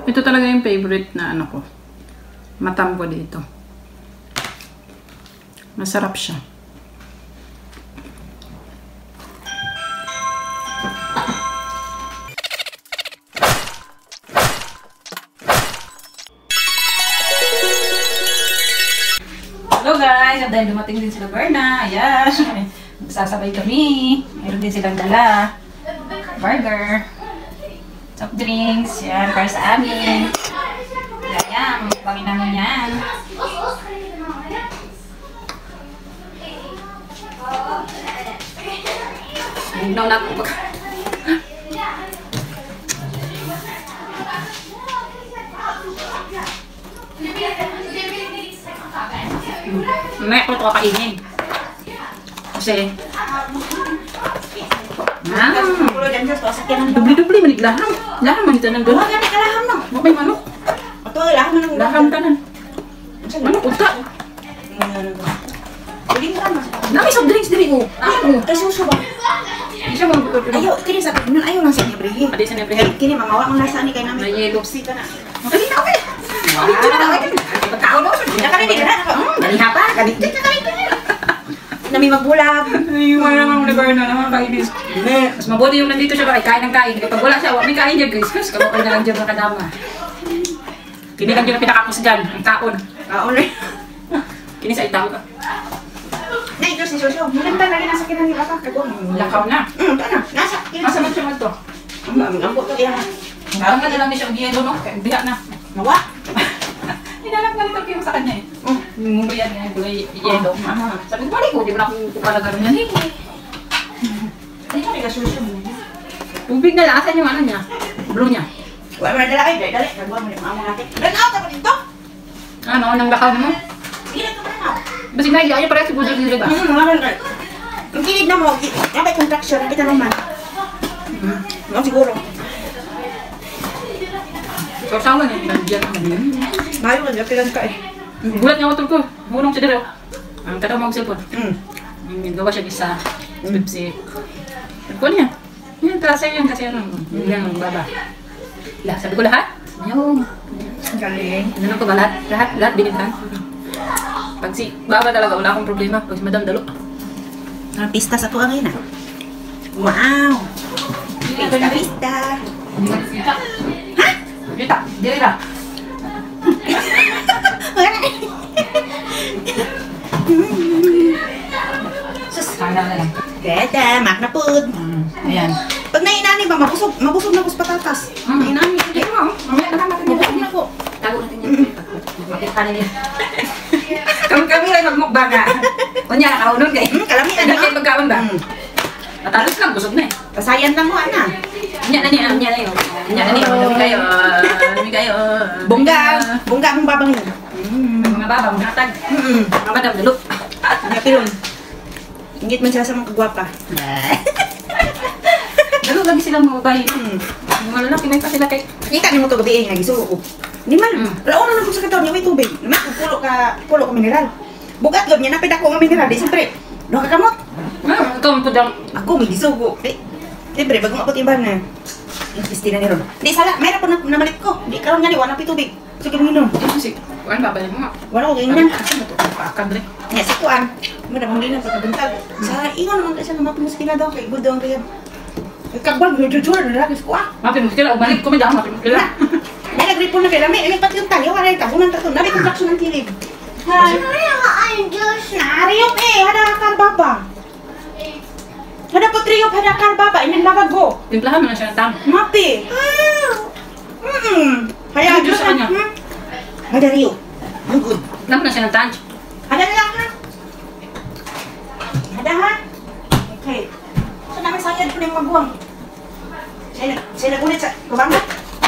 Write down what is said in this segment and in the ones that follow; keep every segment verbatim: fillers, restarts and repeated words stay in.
Ito talaga yung favorite na ano ko. Matambo dito. Masarap siya. Hello guys! At dahil dumating din sila Berna, ayan. Magsasabay kami. Meron din silang dala. Burger. Soft drinks. Yan, para sa amin. Ayan, magpangin namin yan. Hugnaw na ako. Mamaya ko ito kakainin. Kasi ah, dubli-dubli manig laham. Laham man ito nandun. Huwag kami kalaham no. Mabay manok. Ito, laham na ng Laham tanan. Manok, unta. Hindi mo kama. Dami soft drinks diri ko. Ako. Kasuso ba? Hindi siya mga bukod. Ayaw, kini sa nun, ayaw lang siya nibrihi. Adi sa nebrehel. Kini, mamawa ang nasa ni kay namin. Na yellow. Sika na. Dali na, okay. Dito na, okay. Pagkaon mo. Nakarinig na ako. Daliha pa, galit-galit ka kalit. Nami magbulag. Ay, wala naman ni Berna naman kainis. Mas mabuti yung nandito siya ba, kain ng kain. Kapag wala siya, wala may kain dyan guys. Kasi kapag na lang dyan mga kadama. Kini lang dyan ang pinakapos dyan, ang taon. Kaon rin. Kini sa itaw ka. Na, ito si Shosho. Maganda na rin nasa kinang nila ka. Lakaw na. Hmm, ito na. Nasa. Masa man siya man to? Ang ambot to yan. Parang ka na lang niya siya ang yelo, no? Kaya biha na. Nawa. Hinanap nga nito kayo sa kanya eh. Yung yan nga, gulay yelo. Sabi ko, balik ko, di ba na akong kupalaga rin yan? Ay, kami ka Shosho mo. Tubig na lang, asan yung ano niya? Blue niya. Wala mo na dala kayo. Dali, nagbuwan mo na yung mga natin. Red out ako dito. Ano, nang lakaw mo? Sige na ito na. Basta nga, ayaw parang si Budol dito ba? Hmm, mga rin. Ang kilid na mo, yung may contraction, kita naman. Hmm, no, siguro. So, sama niya, nandiyan ang ganyan. Mayo ka, gapilan ka eh. Gulat niya ako tulko. Hulong siya dito. Ang kataw mo ang cellphone. Hmm. Yung gawa siya isa. Pepsi. Ano niya? Yan, tara sa'yo yan kasi ano. Yan ang baba. Lahat, sabi ko lahat. Yung. Galing. Ano ko ba lahat? Lahat, lahat binighan. Pag si baba talaga, wala akong problema. Pag si Madam Dalo. Ang pista sa tuwa ngayon ah. Wow! Pista, pista. Ha? Dita, diri na. Sus, kaya na lang. Gada, mak na pud. Ayan. Pag nainani ba, mabusog, mabusog na ko sa patatas. Hmm. Nainani. Hindi mo, mamaya na natin Mabusog yan. na ko. Tago natin yan. Makita na niya. Kami-kami lang magmukbang ha. Kunya, nakahunod kayo. Hmm, kalamian Ano na. kayo pagkaon ba? Hmm. Matalos lang, busog na eh. Pasayan lang mo, ana. Nya na niya, nya na yun. Nya na niya, dami kayo. Dami kayo. Bongga. Bongga mong babang yun. May mga babang, natag. Hmm. Mga Madam Dalo. Napilon. Ingit man siya sa mga kagwapa. Dalo lagi silang mga babae. Hmm. Mga lalaki, may pa sila kay... Kita ni mo to gabi nga gisulo ko. Di man. Mm. Laon na ko sa katawan niya may tubig. Naman pulo ka pulo ka mineral. Bugat gab niya napid ako nga mineral di siyempre. Do ka kamot. Ah, ikaw ang pudang... Ako may gisugo. Di. Siyempre bago mapot iban na. Isti na ni ron. Di sala, mayra po na namalit ko. Di karon nga ni wala pi tubig. Sige minum. Kasi, kuhaan babalik mo nga. Wala ko ganyan. Asan ba ito? Paakad rin. Nya sa kuan. Mo na mangin sa kabuntag. Sa ingon naman kasi na mapos kina daw kay budong kay. Kagbag ni jujur na lagi ko ah. Mapin mo sila, balik ko may dama, mapin mo sila. May nag-report na kay lami, may pati yung tayo, wala yung tabunan tato, nabi contraction ng kilid. Hari yung eh, hada karbaba. Hada patriyop, hada karbaba, inan labag go. Timplahan mo na siya ng tama. Mapi. Hmm. Haya, Ano Diyos sa kanya? Hada riyo. Lugod. Timplahan mo na siya ng tanch. Hada na lang ha. Hada ha. Okay. So namin sayad ko na yung magbuwang. Siya siya nagunit sa kubangat.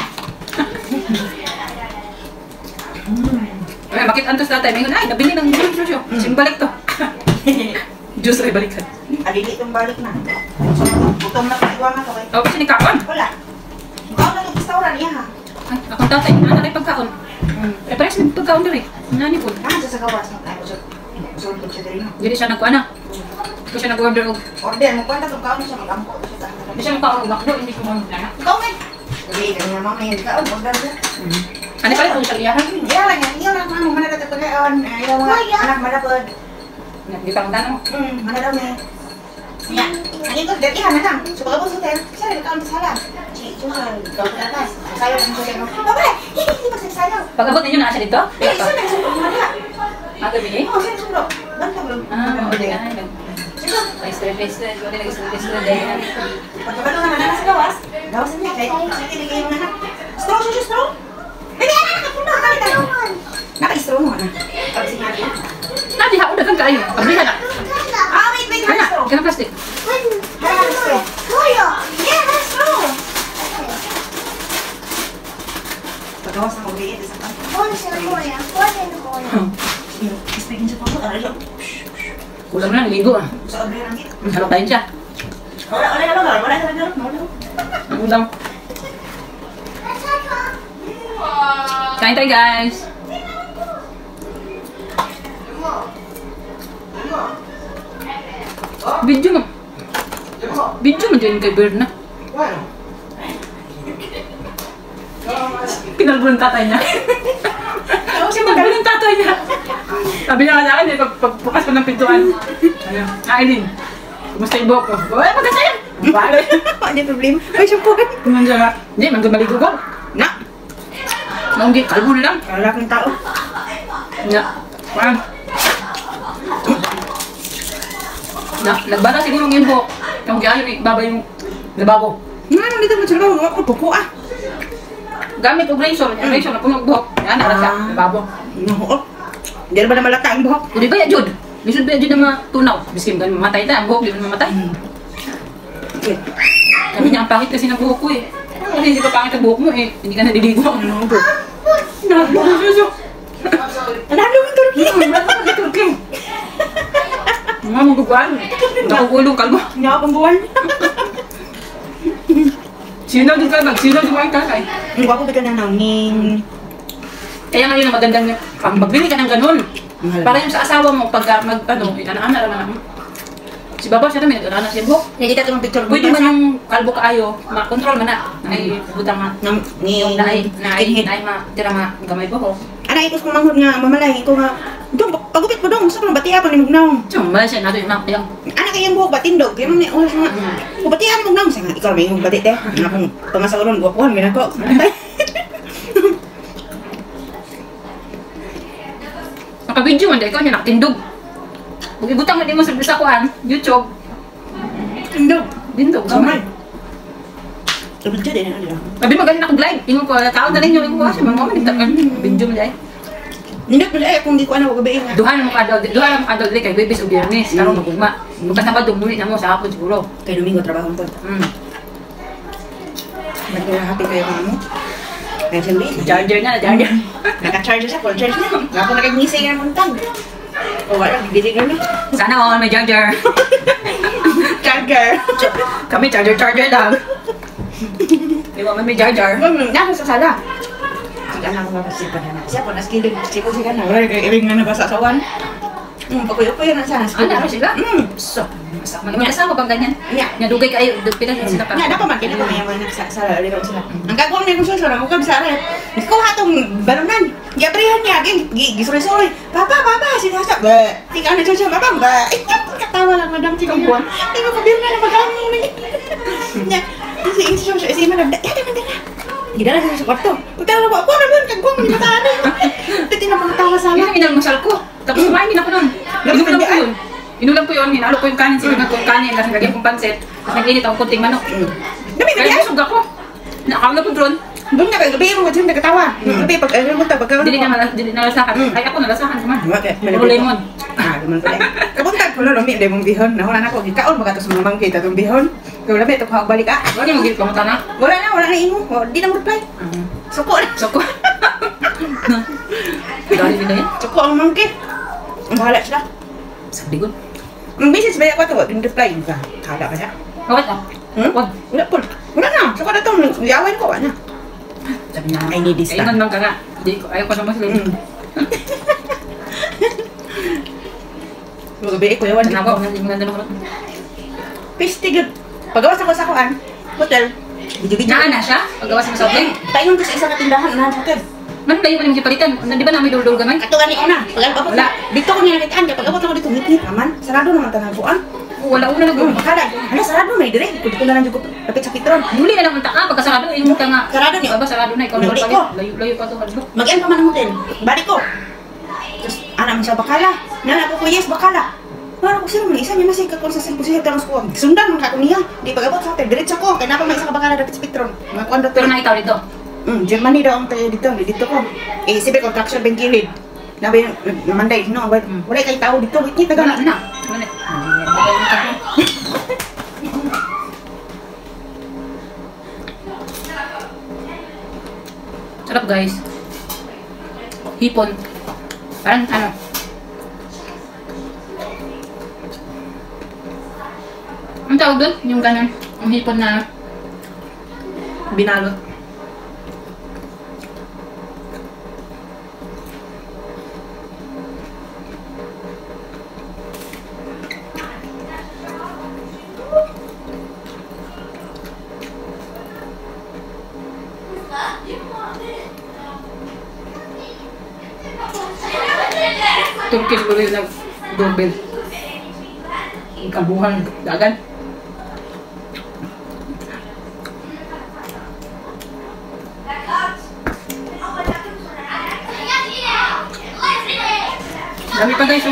Ay, bakit antos tatay? May ay, nabili ng juice juice yun. Simbalik to. Juice ay balikan. Adili itong balik na. Butong na kaiwangan ko kay. O, kasi ni Kakon. Wala. Ikaw na itong restaurant niya ha. Ay, akong tatay, ano na pagkaon? Eh, parehas may pagkaon din eh. Nani po. Kahan sa gawas na tayo. Usul ko siya dito. Hindi siya nagkuha na. Hindi siya nag-order og. Order mo kwenta kung kaon siya mag-ampo. Hindi siya nagkuha og makdo, hindi ko mga nana. Ikaw nga. Gabi ka nga mama yan ka. Huwag ka. Ano pala kung siya iyahan? Iya lang yan. Iya lang. Ano, mana dapat pagkaon. Ayaw mga anak malapod. Di pa kung tanong. Hmm, mana daw niya. Yan. Ang ito, dati ka na lang. So, pagkabos hotel, siya rin kaon sa sala. Susan, ikaw sa atas. Sayaw ang susan mo. Babay! Hindi pa sayaw. Pagkabot ninyo na siya dito? Eh, isa na. Isa na. Ah, gabi eh? Oo, siya sundo. Banta bro. Ah, okay ka. Sige. Pa-stress-stress. Wala nag-stress-stress dahil. Pagkabalo ka na na sa gawas. Gawas na niya. Kahit sige yung anak. Straw siya, straw. Baby, anak, nakapunta ka kami tayo. Naka-straw mo, anak. Pag sinabi. Nadi, ako dagang kayo. Pablihan na. Ah, wait, wait. Hala, Straw. ganang plastic. Hala, straw. Kuya. Yeah, straw. Pagkawas na mag-iit. Speaking sa pangko, ano siya? Kulang na, ligo ah. Sa abri lang ito. Harap tayo siya. Wala, wala na lang, wala na lang, wala na. Ang ulam. Kain tayo guys. Video mo. Video mo dyan kay Berna. Pinalbo ng tatay niya. Pinalbo ng tatay niya. Sabi niya nga sa akin, eh, pag pagbukas ko ng pintuan. Ano, Aileen, kumusta yung buhok ko? Ay, maganda yan! Bale. Hindi problema. Ay, shampoo ka. Kuman siya nga. Hindi, magkamaligo ko. Na. Maunggi, kalbo na lang. Kalak ng tao. Na. Parang. Na, nagbara siguro ng buhok. Yung kaya yun, baba yung lababo. Nga, nang dito mo sa loob. Ako, pupo ah. Gamit og razor, yung razor na puno buhok. Yan, nara siya, lababo. Oo. Hindi na ba na malata ang buhok? Hindi ba ya, Jud? Lisod ba ya, Jud, na mga tunaw? Biskim ka mamatay ta, ang buhok, di ba mamatay? Okay. Sabi niya, ang pangit kasi ng buhok ko eh. Kasi hindi pa pangit ang buhok mo eh. Hindi ka naliligo. Ano ba? Nalabo ko siya. Ano yung turkey? Nalabo ko turkey. Mga maguguan. Nakugulong kalbo. Hindi ako pang buwan. Sino din ka, sino din ka kakay? Ang gwapo ba ka na nanging? Kaya ngayon ang magandang niya, pag magbili ka ng ganun. Para yung sa asawa mo, pag mag, ano, inanaan na lang. Si Baba siya namin, nag-anak siya buhok. Hindi ka itong picture. Pwede man yung kalbo kaayo, ma-control man na. Ay, butang ma. Ni... Yung naay, naay, naay ma, tira ma, gamay buhok. Ana, ikos ko manghod nga, mamalay. Iko nga, dong, pagupit mo dong. Sa kong batiya pa ni Mugnaw. Tsumba siya nato yung yung Ana kayang buhok batindog. Kaya man ni oras nga. Kung batiya mo Mugnaw. Sa nga, ikaw may yung batit eh. Nga kong pangasauron, guwapuhan, ginako. Naka-video man, dahil ikaw niya nakatindog. Huwag ibutang na di mo sa sa kuhan, YouTube. Tindog. Dindog, gamay. Sabi dyan din, ano lang. Sabi mo galing naka-live, ingon ko, tao na ninyo, ingon ko kasi mga mga video mo dahil. Nindot mo eh, kung di ko ano, gabi nga. Duha na mo ka daw, duha na mo ka daw, kay Bebes o Biyernes, karong magugma. Bukas na ba dumuli na mo sa hapon siguro. Kay Domingo, trabaho ko. Mm. Nag-happy kayo mga mo. Kaya siya ulit. Charger na, charger. Naka-charge siya, full charge na. Nga po nakagising nga ng tag. O wala, bibili ka na. Sana all may charger. Charger. Kami charger, charger lang. Di ba man may charger? Nasa sa sala. Sige na ako mapasipan na. Siya po, naskilid. Siya po siya na. Wala, iring na nabasasawan. Hmm, pakuyo-kuyo na siya. Ano, ano sila? Hmm. So, mag-asawa bang ganyan? Nya. Nyadugay kayo, pila sila pa. Nga, dapat man, kinito may mga sa sa liraw sila. Ang gagawin niya kung susunod, ang ukab sa akin. Kuha tong balunan. Gabrihan niya, gisuri-suri. Papa, papa, sinasa. Ba, tika na siya, papa, ba. Katawa lang, madam, tika buwan. Hindi ko kabir na na magkano na. Nya, si Insi siya, si Iman, dada, dada, dada. Gila na siya sa kwarto. Pagtala na po, ako naman, kagwang, hindi mataan. Pati na pagtawa sa Yun akin. ang inalmusal ko. Tapos kumain din ako nun. Inulam ko yun. Inulam ko yun, hinalo ko yung kanin, sinunod ko yung kanin, tapos nagagyan kong pansit, tapos nag-init akong kunting manok. Dami ka Kaya diyan. busog ako. Nakawala ko drone. Doon na, gabi mo, kasi nagkatawa. Gabi, pag ano mo ta, pagka Dili na malas, dili nalasahan. Ay ako nalasahan naman. Bakit? Puro lemon. Ah, naman pala. Kabuntag ko lalo, may lemong bihon. Nahulan ako, gikaon, baka ito sa mga mangkita itong bihon. Kaya wala, ito kahag balik ah. Wala mo gilid kamuta na. Wala na, wala na imo. O, di na mo reply. Suko na. Soko. Dali nila yan. Suko ang mangki. Ang bahala sila. Sabi ko. Ang message ba ako ito, yung reply. Ka, kala ka siya. Wala ka. Hmm? Wag. Wala po. Wala na, suko na ito. Yawan ko, wala. Sabi niya. I need this Ayun lang ka nga. Hindi ko, ayaw ko sa muslim. Mm. Gabi, ko yawan. Sana ako, hindi mo ganda naman. Pistigod. Pagawas ako sa kuan, hotel. Video-video. Naan na siya? Paggawa sa masobleng? Paingon ko sa isang tindahan, unahan sa hotel. Man kayo man yung palitan? Di ba namin dul-dul gamay? Ato gani una. Pag-abot Wala. dito ko nilakitaan, kaya pag-abot ako dito ngit-ngit naman. Sarado naman tanabuan. Wala una na Hmm, makala. Hala, sarado may dire. Kung dito na lang jud ko lapit sa Petron. Muli na lang ang taka, pagkasarado, yung ka nga. Sarado niyo? Aba, sarado na, ikaw na Muli palit. ko. Layo-layo pa ito, hadlo. Mag-end pa man ang hotel. Balik ko. Tapos, anak mo siya bakala. Nana ko ko, yes, bakala. Wala ko sila man, isa niya na siya kakon sa cellphone siya tarong ko. Sundan man ka ko niya. Di pag-abot sa hotel, diretso ko. Kaya na pa may isa ka bakala dapit sa Petron. Mga kuwan Pero na ikaw dito. Hmm, Germany daw ang tayo dito. Dito ko. Eh, sibe contraction ben kilid. Nabi, namanday, no? Hmm. Wala kay tao dito. Wait, kita Wala gana. na. Wala. Sarap guys. Hipon. Parang ano. Ang tawag doon? Yung ganun. Yung hipon na binalot. Turkish buril na doorbell. Ikabuhan dagan. Dami pa guys. Oh.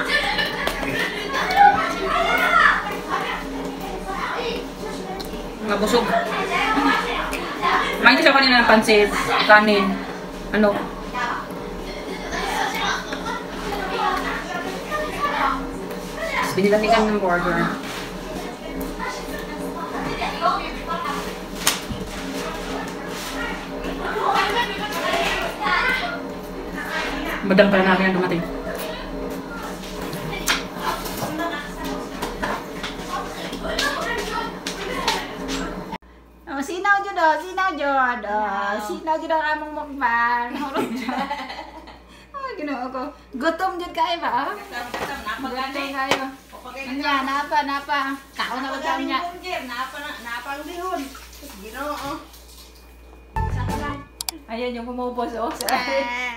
Mga busog. Kumain ko siya kanina ng pansit, kanin, ano. Tapos binilan din kami ng burger. Madam pala namin ang dumating. Oh, sinaw jud oh, sinaw jud. Oh, sinaw jud ang among mukbang. Oh, Ginoo ko. Gutom jud kay ba? Gutom kayo. Anya, napa napa. Kaon na ba niya? Napa na, napa ang dihon. Ginoo. Ayan yung pumupos oh.